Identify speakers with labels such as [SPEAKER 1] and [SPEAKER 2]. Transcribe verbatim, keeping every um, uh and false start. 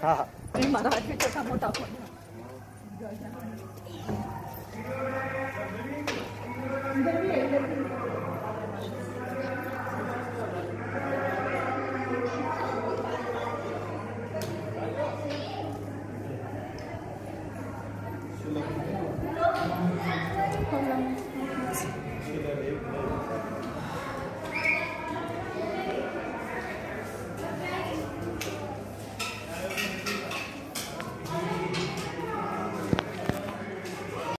[SPEAKER 1] हाँ
[SPEAKER 2] मारा हाथ में छोटा मोटा फोन इधर भी है इधर भी